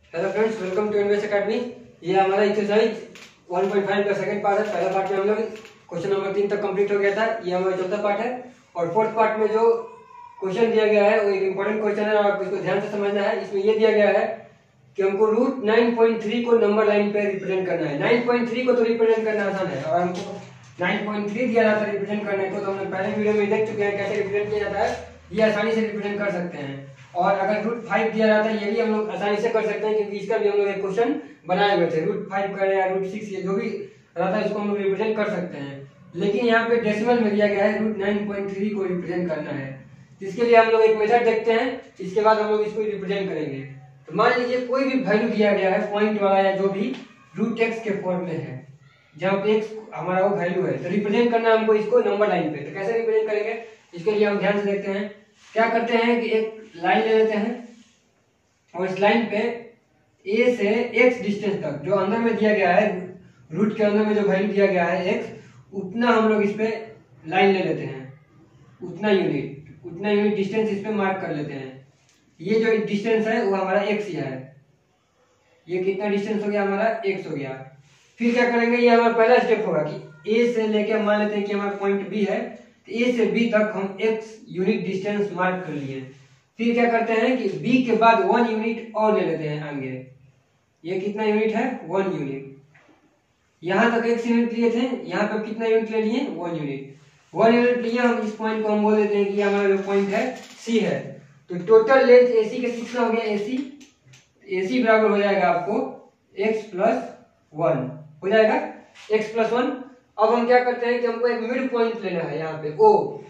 Hello friends, welcome to invest academy. ये हमारा exercise 1.5 का सेकंड पार्ट है। पहला पार्ट में हम लोग क्वेश्चन नंबर 3 तक कंप्लीट हो गया था। ये हमारा चौथा पार्ट है और फोर्थ पार्ट में जो क्वेश्चन दिया गया है वो एक इंपॉर्टेंट क्वेश्चन है और आपको इसको ध्यान से समझना है। इसमें ये दिया गया है कि हमको रूट 9.3 को नंबर लाइन पे रिप्रेजेंट करना है। 9.3 को तो रिप्रेजेंट करना आसान है और हमको 9.3 दिया जाता है रिप्रेजेंट करने को, तो हमने पहले वीडियो में देख चुके हैं कैसे रिप्रेजेंट किया जाता है। ये आसानी से रिप्रेजेंट कर सकते हैं। और अगर रूट 5 दिया जाता है ये भी हम लोग आसानी से कर सकते हैं, क्योंकि इसका भी हम लोग एक क्वेश्चन बनाए हुए थे। रूट 5 करें या रूट 6, ये जो भी रहता है इसको हम लोग रिप्रेजेंट कर सकते हैं। लेकिन यहाँ पे डेसिमल में दिया गया है रूट 9.3 को रिप्रेजेंट करना है। इसके लिए हम लोग एक मेथड देखते हैं, इसके बाद हम लोग इसको रिप्रेजेंट करेंगे। तो मान लीजिए कोई भी वैल्यू दिया गया है पॉइंट वाला या जो भी रूट एक्स के फॉर्म में है, जहाँ पे एक्स हमारा वो वैल्यू है, तो रिप्रेजेंट करना हमको इसको नंबर लाइन पे। तो कैसे रिप्रेजेंट करेंगे इसके लिए हम ध्यान से देखते हैं। क्या करते हैं कि एक लाइन ले लेते हैं और इस लाइन पे ए से एक्स डिस्टेंस तक जो अंदर में दिया गया है, रूट के अंदर में जो वैल्यू दिया गया है एक्स, उतना हम लोग इस पे लाइन ले लेते हैं। उतना यूनिट डिस्टेंस इस पे मार्क कर लेते हैं। ये जो डिस्टेंस है वो हमारा एक्स ही है। ये कितना डिस्टेंस हो गया हमारा, एक्स हो गया। फिर क्या करेंगे, ये हमारा पहला स्टेप होगा कि ए से लेके मान लेते हैं कि हमारा पॉइंट बी है, तो ए से बी तक हम एक्स यूनिट डिस्टेंस मार्क कर लिए। फिर क्या करते हैं कि बी के बाद 1 यूनिट और ले लेते हैं आगे। ये कितना यूनिट है, 1 यूनिट। यहां तक x यूनिट लिए थे, यहाँ पे कितना यूनिट ले लिए, 1 यूनिट। 1 यूनिट लिए हम इस पॉइंट को हम बोल देते हैं कि हमारा जो पॉइंट है सी है। तो टोटल लेंथ AC का कितना हो गया, AC बराबर हो जाएगा आपको x प्लस 1 हो जाएगा, x प्लस 1। अब हम क्या करते हैं कि हमको एक मिड पॉइंट लेना है। यहाँ पे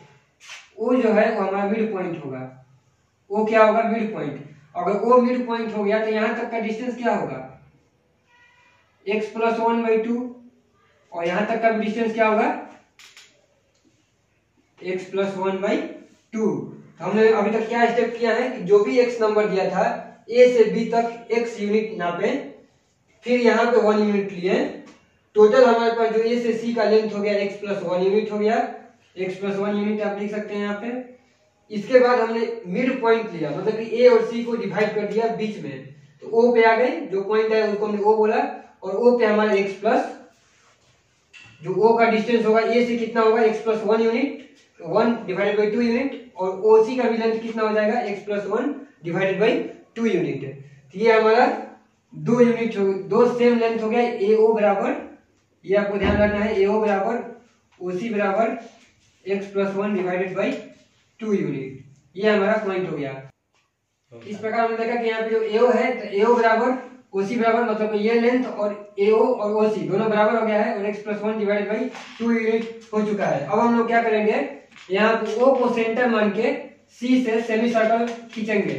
O जो है वो हमारा मिड पॉइंट होगा। O क्या होगा, मिड पॉइंट। अगर O मिड पॉइंट हो गया तो यहाँ तक का डिस्टेंस क्या होगा, x प्लस 1/2, और यहाँ तक का डिस्टेंस क्या होगा, x प्लस 1/2। हमने अभी तक क्या स्टेप किया है कि जो भी x नंबर दिया था A से B तक x यूनिट नापे, फिर यहाँ पे 1 यूनिट लिए। टोटल हमारे पास जो A से C का लेंथ हो गया x प्लस 1 यूनिट हो गया। x प्लस 1 यूनिट आप लिख सकते हैं यहाँ पे। इसके बाद हमने मिड पॉइंट लिया, मतलब कि A और C को डिवाइड कर दिया बीच में, तो O पे आ गए। जो पॉइंट है उसको हमने O बोला, और O पे हमारा x प्लस, जो O का डिस्टेंस होगा A से कितना होगा, x plus 1 unit, 1 divided by 2 unit, और OC का भी लेंथ कितना हो जाएगा, x plus 1 divided by 2 unit. तो ये हमारा 2 यूनिट हो, 2 सेम लेंथ हो गया। AO बराबर, ये आपको ध्यान रखना है, AO बराबर OC बराबर x plus 1 divided by 2 unit. ये हमारा पॉइंट हो गया। इस प्रकार हमने देखा कि यहाँ पे जो AO है, तो AO बराबर OC बराबर, मतलब ये लेंथ और AO और OC दोनों बराबर हो गया है, और x plus 1 divided by 2 unit हो चुका है। अब हम लोग क्या करेंगे, यहाँ पे O को सेंटर मान के C से सेमी सर्कल खींचेंगे।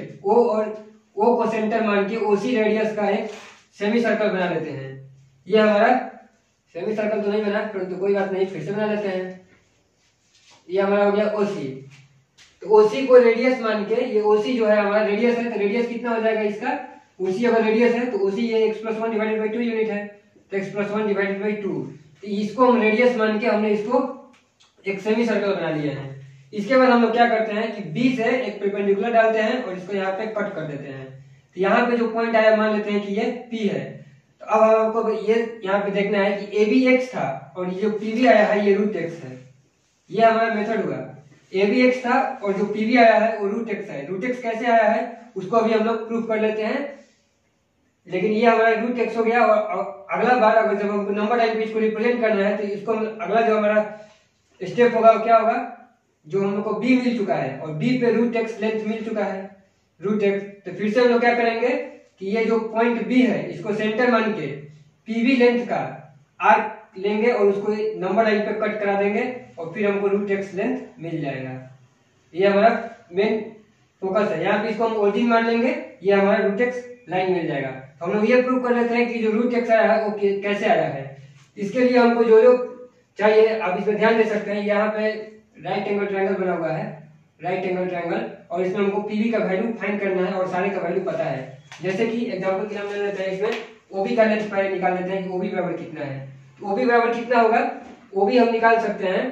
O को सेंटर मान के OC रेडियस का एक सेमी सर्कल बना लेते हैं। ये हमारा सेमी सर्कल तो नहीं बना, परंतु कोई बात नहीं, फिर से बना लेते हैं। ये हमारा हो गया OC। तो OC को रेडियस मान के, ये OC जो है हमारा रेडियस है, तो रेडियस कितना हो जाएगा इसका, OC अगर रेडियस है तो OC ये x plus 1 divided by 2 unit है, तो x प्लस 1 डिवाइडेड बाई 2। तो इसको हम रेडियस मान के हमने इसको एक सेमी सर्कल बना लिया है। इसके बाद हम लोग क्या करते हैं कि B से एक परपेंडिकुलर डालते हैं और इसको यहाँ पे कट कर देते हैं। तो यहाँ पे जो पॉइंट आया मान लेते हैं कि ये P है। तो अब आपको ये यहाँ पे देखना है कि AB x था और ये जो PB आया है ये रूट x है। ये हमारा मेथड हुआ, AB x था और जो PB आया है वो रूट x है। रूट x कैसे आया है उसको अभी हम लोग प्रूफ कर लेते हैं, लेकिन ये हमारा रूट x हो गया। और अगला बार अगर जब हमको नंबर लाइन पे इसको रिप्रेजेंट करना है, तो इसको अगला जो हमारा स्टेप होगा वो क्या होगा, जो हम लोग को B मिल चुका है और B पे रूट x लेंथ मिल चुका है, रूट x। तो फिर से हम लोग क्या करेंगे कि ये जो पॉइंट B है इसको सेंटर मान के PB लेंथ का आर्क लेंगे और उसको नंबर लाइन पे कट करा देंगे, और फिर हमको रूट x लेंथ मिल जाएगा। ये हमारा मेन फोकस है। यहाँ पे इसको हम ओरिजिन मान लेंगे, ये हमारा रूट x लाइन मिल जाएगा। तो हम लोग ये प्रूव कर लेते हैं कि जो रूट x आया है वो कैसे आया है। इसके लिए हमको जो जो चाहिए आप इस पर ध्यान दे सकते हैं। यहाँ पे राइट एंगल ट्रायंगल बना हुआ है, राइट एंगल ट्रायंगल, और इसमें हमको PB का वैल्यू फाइंड करना है और सारे का वैल्यू पता है। जैसे कि एग्जांपल के लिए हम ले लेते हैं, इसमें OB का लेंथ पहले निकाल लेते हैं कि OB बराबर कितना है। तो OB बराबर कितना होगा, OB हम निकाल सकते हैं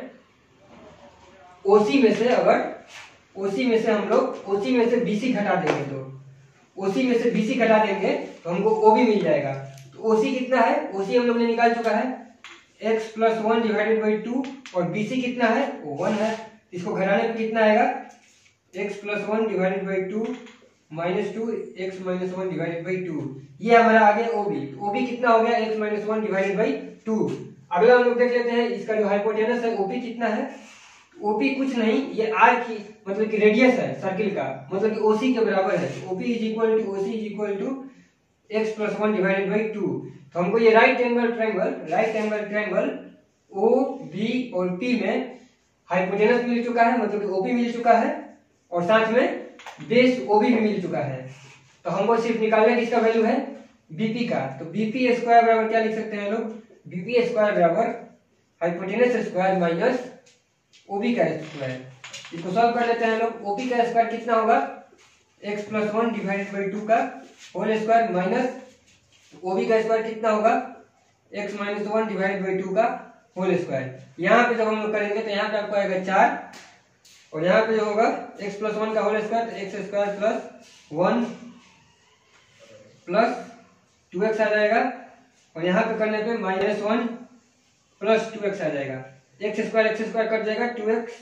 OC में से, अगर OC में से हम लोग OC में से BC घटा देंगे तो ओसी में से बीसी घटा देंगे तो हमको ओबी मिल जाएगा। तो ओसी कितना है, ओसी हम लोग ने निकाल चुका है x + 1 डिवाइडेड बाई 2 और बीसी कितना है वो 1 है। इसको घटाने पे कितना आएगा x + 1 divided by 2 minus 2 x - 1 divided by 2। ये हमारा आ गया ओबी। ओबी कितना हो गया x - 1 डिवाइडेड बाई 2। अगला हम लोग देख लेते हैं इसका जो हाइपोटेनस है ओपी कितना है। ओपी कुछ नहीं, ये आर की मतलब कि रेडियस है सर्किल का, मतलब कि ओसी के बराबर है। OP is equal to OC is equal to x + 1 divided by 2। तो हमको ये right angle triangle O B और पी में हाइपोटेनस मिल चुका है, मतलब कि ओपी मिल चुका है और साथ में बेस ओबी भी मिल चुका है। तो हमको सिर्फ निकालना किसका वैल्यू है बीपी का। तो बीपी स्क्वायर बराबर क्या लिख सकते हैं लोग, बीपी स्क्वायर बराबर हाइपोटेनस स्क्वायर माइनस ओबी का स्क्वायर। इसको सॉल्व कर लेते हैं लोग। ओबी का स्क्वायर कितना होगा x + 1 डिवाइडेड बाई 2 का होल स्क्वायर माइनस ओबी का स्क्वायर कितना होगा x - 1 डिवाइडेड बाई 2 का होल स्क्वायर। यहाँ पे जब हम लोग करेंगे तो यहाँ पे आपको आएगा 4 और यहाँ पे जो होगा x + 1 का होल स्क्वायर तो x स्क्वायर + 1 प्लस 2x आ जाएगा और यहाँ पे करने पे -1 + 2x आ जाएगा। x स्क्वायर कट जाएगा 2x,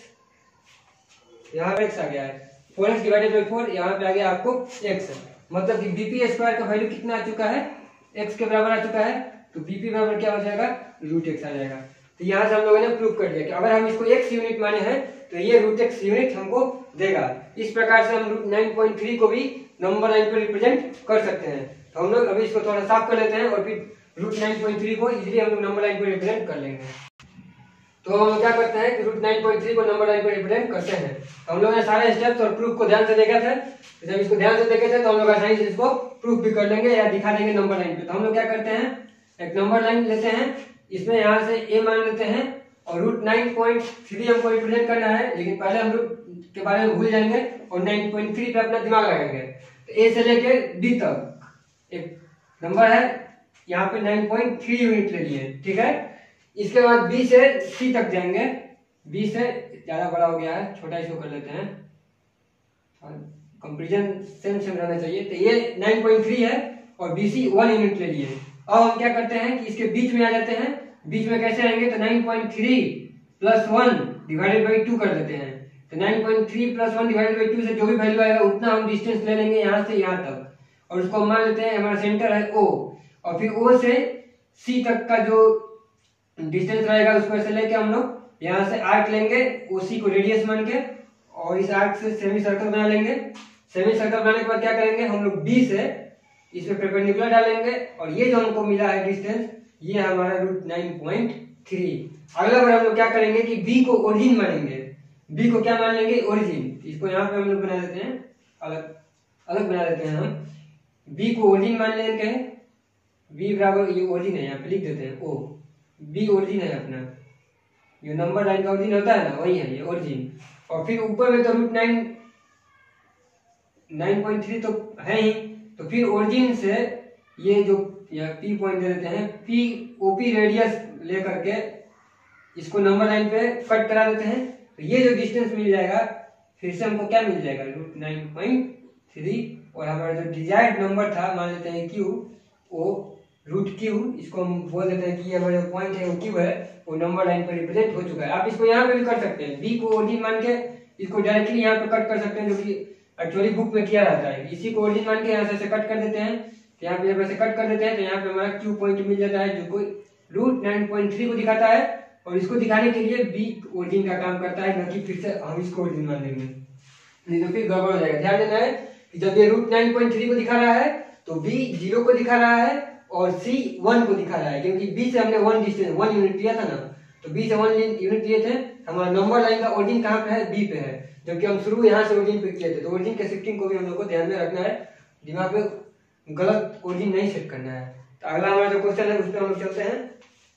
यहाँ पे x आ गया है 4x डिवाइडेड बाई 4, यहाँ पे आ गया आपको x। मतलब कि बीपी स्क्वायर का वैल्यू कितना आ चुका है x के बराबर आ चुका है। तो बीपी बराबर क्या हो जाएगा √x आ जाएगा। तो यहाँ से हम लोगों ने प्रूव कर दिया कि अगर हम इसको x यूनिट माने हैं तो ये √x यूनिट हमको देगा। इस प्रकार से हम √9.3 को भी नंबर लाइन पर रिप्रेजेंट कर सकते हैं। तो हम लोग अभी इसको थोड़ा साफ कर लेते हैं और फिर √9.3 को इजीली हम लोग नंबर लाइन पर रिप्रेजेंट कर लेंगे। तो हम लोग क्या करते हैं कि √9.3 को नंबर लाइन पर रिप्रेजेंट करते हैं। तो हम लोग ने सारे स्टेप्स और प्रूफ को ध्यान से देखे थे, जब इसको ध्यान से देखे थे तो हम लोग आसानी से इसको प्रूफ भी कर लेंगे या दिखा देंगे नंबर लाइन पे। तो हम लोग क्या करते हैं एक नंबर लाइन लेते हैं, इसमें यहाँ से a मान लेते हैं और √9.3 हमको रिप्रेजेंट करना है, लेकिन पहले हम रूट के बारे में भूल जाएंगे और 9.3 पे अपना दिमाग लगाएंगे। तो a से लेके b तक एक नंबर है, यहाँ पे 9.3 यूनिट ले लिए, ठीक है। इसके बाद b से c तक जाएंगे। b से ज्यादा बड़ा हो गया है, छोटा इसको कर लेते हैं, कंपेरिजन सेम रहना चाहिए। तो ये 9.3 है और bc 1 यूनिट ले लिए। अब हम क्या करते हैं कि इसके बीच में आ जाते हैं। बीच में कैसे आएंगे तो 9.3 + 1 डिवाइडेड बाई 2 कर देते हैं। तो 9.3 + 1 डिवाइडेड बाई 2 से जो भी वैल्यू आएगा उतना हम डिस्टेंस ले लेंगे यहाँ से यहाँ तक और उसको मान लेते हैं हमारा सेंटर है O और फिर O से C तक का जो डिस्टेंस रहेगा उसको ऐसे लेके हम लोग यहाँ से आर्क लेंगे OC को रेडियस मान के और इस आर्क से सेमी सर्कल बना लेंगे। सेमी सर्कल बनाने के बाद क्या करेंगे हम लोग B से इसमें परपेंडिकुलर डालेंगे और ये जो हमको मिला है डिस्टेंस ये हमारा √9.3। अगला बार हम लोग क्या करेंगे कि B को ओरिजिन मानेंगे। B को क्या मान लेंगे ओरिजिन। इसको यहाँ पे हम लोग बना देते हैं, अलग अलग बना देते हैं हम। B को ओरिजिन मान लेंगे, B बराबर ये ओरिजिन है, यहाँ पे लिख देते हैं O। B ओरिजिन है अपना, ये नंबर लाइन का ओरिजिन होता है ना वही है ये ओरिजिन। और फिर ऊपर में तो √9.3 तो है ही, तो फिर ओरिजिन से ये जो P पॉइंट दे देते हैं, P OP रेडियस लेकर के इसको नंबर लाइन पे कट करा देते हैं। तो ये जो डिस्टेंस मिल जाएगा फिर से हमको क्या मिल जाएगा √9.3 और हमारा जो डिजायर्ड नंबर था मान लेते हैं Q, वो √Q, इसको हम बोल देते हैं कि ये हमारा जो पॉइंट है वो Q है, वो नंबर लाइन पर रिप्रेजेंट हो चुका है। आप इसको यहाँ पे भी कर सकते हैं, B को ओरिजिन मान के इसको डायरेक्टली यहाँ पे कट कर सकते हैं, जो कि एक्चुअली बुक में किया रहता है। इसी को ओरिजिन मान के यहाँ से कट कर देते हैं, तो यहाँ पे जब ऐसे कट कर देते हैं तो यहाँ पे हमारा Q पॉइंट मिल जाता है जो कोई √9.3 को दिखाता है। और इसको दिखाने के लिए B ओरिजिन का काम करता है, न कि फिर से हम इसको ओरिजिन मान लेंगे, नहीं तो फिर गड़बड़ हो जाएगा। ध्यान देना है कि जब ये √9.3 को दिखा रहा है तो B 0 को दिखा रहा है और C 1 को दिखा रहा है, क्योंकि B से हमने 1 डिस्टेंस 1 यूनिट लिया था ना, तो B से 1 यूनिट लिए थे। हमारा नंबर लाइन का ओरिजिन कहाँ पे है B पे है, जबकि हम शुरू यहाँ से ओरिजिन पे किए थे। तो ओरिजिन के शिफ्टिंग को भी हम लोग को ध्यान में रखना है, दिमाग में गलत ओरिजिन नहीं सेट करना है। तो अगला हमारा जो क्वेश्चन है उस पर हम लोग चलते हैं।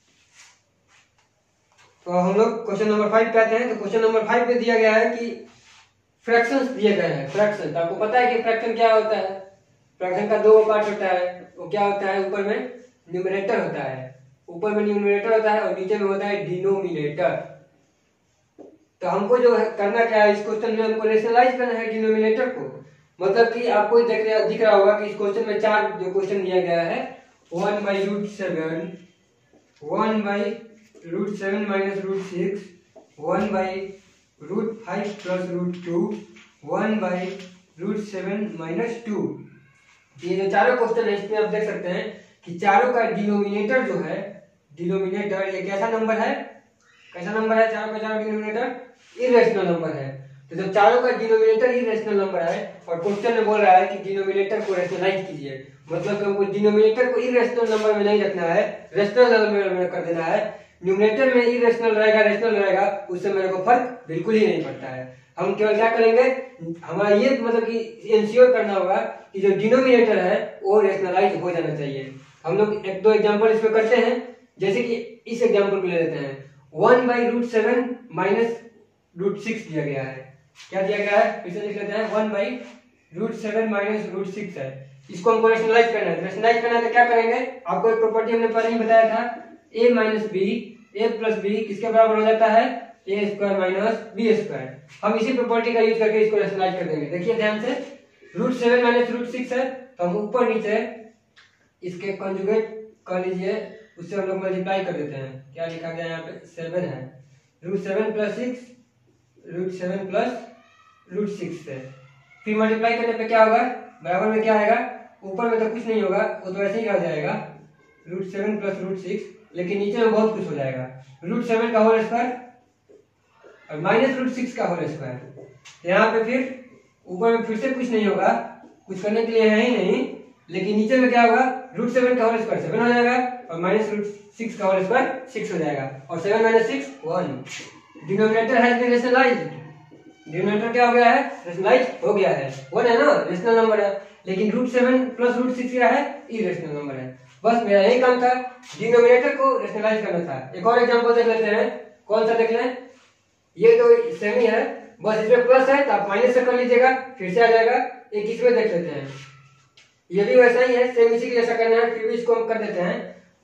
तो हम लोग क्वेश्चन नंबर 5 पे आते हैं। तो क्वेश्चन नंबर 5 पे दिया गया है कि फ्रैक्शंस दिए गए हैं। फ्रैक्शन, तो आपको पता है कि फ्रैक्शन क्या होता है। फ्रैक्शन का दो पार्ट होता है, वो क्या होता है, ऊपर में न्यूमरेटर होता है, ऊपर में न्यूमरेटर होता है और नीचे में होता है डिनोमिनेटर। तो हमको जो है करना क्या है इस क्वेश्चन में, हमको रेशनलाइज करना है डिनोमिनेटर को, मतलब कि आपको दिख रहा होगा कि इस क्वेश्चन में 4 जो क्वेश्चन दिया गया है 1/√7, 1/√7 माइनस √6, 1/√5 प्लस √2, 1/√7 माइनस 2। ये जो चारों क्वेश्चन है इसमें आप देख सकते हैं कि चारों का डिनोमिनेटर जो है, डिनोमिनेटर ये कैसा नंबर है, चारों का चारों डिनोमिनेटर इरेशनल नंबर है। तो जब चारों का डिनोमिनेटर इरेशनल नंबर है और क्वेश्चन में बोल रहा है कि डिनोमिनेटर को रेशनलाइज कीजिए, मतलब कि हमको डिनोमिनेटर को इरेशनल नंबर में नहीं रखना है, रेशनल नंबर में कर देना है। न्यूमरेटर में इरेशनल रहेगा, रेशनल रहेगा, उससे मेरे को फर्क बिल्कुल ही नहीं पड़ता है। हम केवल क्या करेंगे, हमारा ये मतलब कि इंश्योर करना होगा कि जो डिनोमिनेटर है वो रेशनलाइज हो जाना चाहिए। हम लोग 1-2 एग्जांपल इसमें करते हैं, जैसे कि इस एग्जांपल को ले लेते हैं। 1/√7 माइनस √6 दिया गया है। क्या दिया गया है, फिर से लिख लेते हैं। 1/√7 माइनस √6 है। इसको हमको रेशनलाइज करना है। रेशनलाइज करना है तो क्या करेंगे, आपको एक प्रॉपर्टी हमने पहले ही बताया था, a minus b, a plus b किसके बराबर हो जाता है, a² माइनस b²। हम इसी प्रॉपर्टी का यूज करके इसको रेशनलाइज कर देंगे। देखिए ध्यान से, √7 माइनस √6 है तो हम ऊपर नीचे इसके कंजुगेट कर लीजिए, उससे हम लोग मल्टीप्लाई कर देते हैं। क्या लिखा गया यहाँ पे, 7 है, √7 प्लस 6, √7 प्लस √6 से फिर मल्टीप्लाई करने पे क्या होगा, बराबर में क्या आएगा, ऊपर में तो कुछ नहीं होगा, वो तो ऐसे ही रह जाएगा √7 प्लस √6, लेकिन नीचे में बहुत कुछ हो जाएगा। √7 का होल स्क्वायर और माइनस √6 का होल स्क्वायर। यहाँ पे फिर ऊपर में फिर से कुछ नहीं होगा, कुछ करने के लिए है ही नहीं, लेकिन नीचे में क्या होगा, √7 का होल स्क्वायर 7 हो जाएगा और माइनस √6 का होल स्क्वायर 6 हो जाएगा और 7 minus 6 1। Denominator has been rationalised. Denominator क्या हो गया है, रेशनलाइज हो गया है। 1 है ना, रेशनल नंबर है, लेकिन √7 प्लस √6 क्या है, इरेशनल नंबर है। बस मेरा यही काम था, डिनोमिनेटर को रेशनलाइज करना था। एक और एग्जांपल देख लेते हैं, कौन सा देख लें, ये तो सेम ही है, बस इसमें प्लस है तो आप माइनस से कर लीजिएगा, फिर से आ जाएगा। एक इसमें देख लेते हैं, ये भी वैसा ही है, सेम इसी जैसा करना है, फिर भी इसको हम कर देते हैं।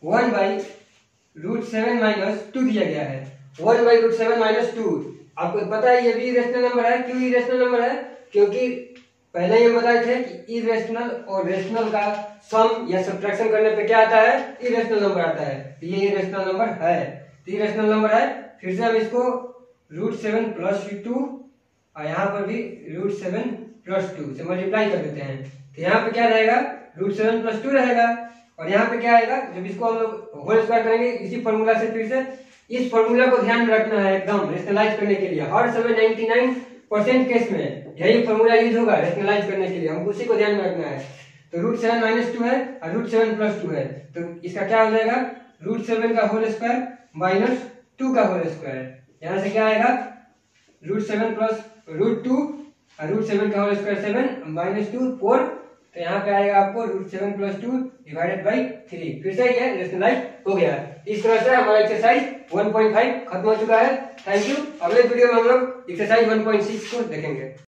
1/√7 माइनस 2 दिया गया है, 1/√7 माइनस 2। आपको पता है ये भी इरेशनल नंबर है। क्यों इरेशनल नंबर है, क्योंकि पहले ये बताए थे कि इरेशनल और रेशनल का सम या सब्ट्रैक्शन करने पे क्या आता है, इरेशनल नंबर आता है। तो ये इरेशनल नंबर है, तो इरेशनल नंबर है। फिर से हम इसको √7 प्लस 2 और यहाँ पर भी √7 प्लस 2 से मल्टीप्लाई कर देते हैं। तो यहाँ पे क्या रहेगा, √7 प्लस 2 रहेगा और यहाँ पे क्या आएगा, जब इसको हम लोग होल स्क्वायर करेंगे इसी फॉर्मूला से, फिर से इस फॉर्मूला को ध्यान में रखना है एकदम रेशनलाइज करने के लिए। हर समय 99% केस में यही फॉर्मूला यूज होगा रेशनलाइज करने के लिए, हमको उसी को ध्यान में रखना है। तो √7 माइनस 2 है और √7 प्लस 2 है, तो इसका क्या हो जाएगा, √7 का होल स्क्वायर माइनस 2 का होल स्क्वायर। यहाँ से क्या आएगा, √7 प्लस √2 और √7 का होल स्क्वायर 7 माइनस 2 4। तो यहाँ पे आएगा आपको √7 प्लस 2 डिवाइडेड बाई 3। फिर से ये रेशनलाइज हो गया। इस तरह से हमारा एक्सरसाइज 1.5 खत्म हो चुका है। Thank you. अगले वीडियो में हम लोग एक्सरसाइज 1.6 को देखेंगे।